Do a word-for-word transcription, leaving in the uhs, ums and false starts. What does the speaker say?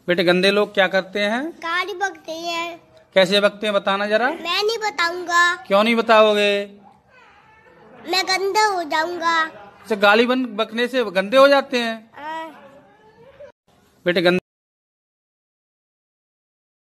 बेटे गंदे लोग क्या करते हैं? गाली बकते हैं। कैसे बकते हैं बताना जरा। मैं नहीं बताऊंगा। क्यों नहीं बताओगे? मैं गंदा हो जाऊंगा। अच्छा, गाली बन बकने से गंदे हो जाते हैं? हाँ। बेटे गंदे